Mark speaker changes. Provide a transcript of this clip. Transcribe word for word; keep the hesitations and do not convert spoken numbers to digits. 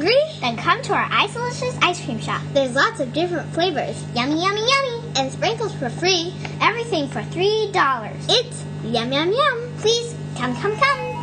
Speaker 1: hungry?
Speaker 2: Then come to our Icalicious Ice Cream shop.
Speaker 1: There's lots of different flavors.
Speaker 2: Yummy, yummy, yummy.
Speaker 1: And sprinkles for free.
Speaker 2: Everything for three dollars.
Speaker 1: It's yum, yum, yum.
Speaker 2: Please come, come, come.